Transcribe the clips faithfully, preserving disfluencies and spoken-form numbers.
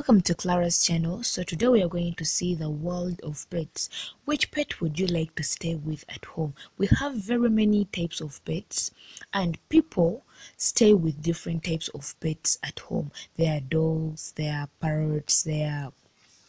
Welcome to Clara's channel. So today we are going to see the world of pets. Which pet would you like to stay with at home? We have very many types of pets and people stay with different types of pets at home. There are dogs, there are parrots, there are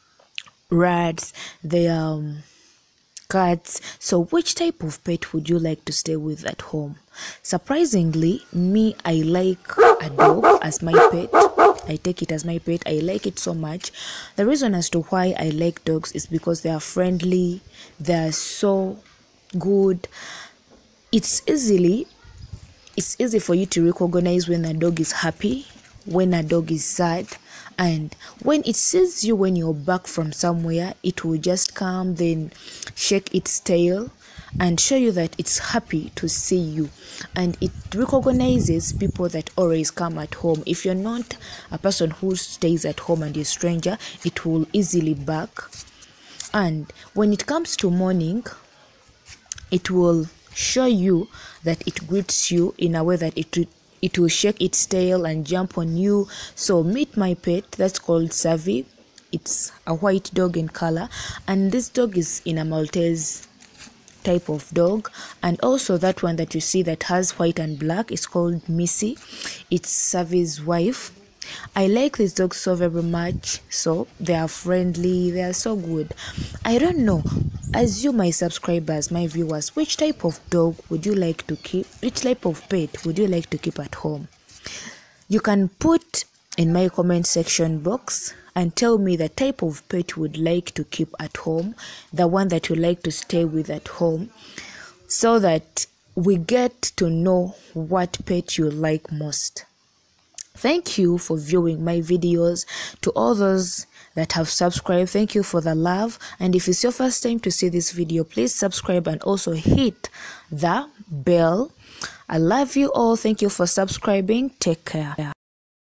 rats, there are um, cats. So which type of pet would you like to stay with at home? Surprisingly, me, I like a dog as my pet. I take it as my pet. I like it so much. The reason as to why I like dogs is because they are friendly, they are so good. It's easily it's easy for you to recognize when a dog is happy, when a dog is sad, and when it sees you when you're back from somewhere, it will just come, then shake its tail and show you that it's happy to see you, and it recognizes people that always come at home. If you're not a person who stays at home and you're a stranger, it will easily bark. And when it comes to morning, it will show you that it greets you in a way that it it will shake its tail and jump on you. So meet my pet, that's called Savvy. It's a white dog in color, and this dog is in a Maltese type of dog. And also that one that you see that has white and black is called Missy. It's Savvy's wife. I like these dogs so very much. So they are friendly, they are so good. I don't know, as you, my subscribers, my viewers, which type of dog would you like to keep? Which type of pet would you like to keep at home? You can put in my comment section box and tell me the type of pet you would like to keep at home, the one that you like to stay with at home, so that we get to know what pet you like most. Thank you for viewing my videos. To all those that have subscribed, thank you for the love. And if it's your first time to see this video, please subscribe and also hit the bell. I love you all. Thank you for subscribing. Take care.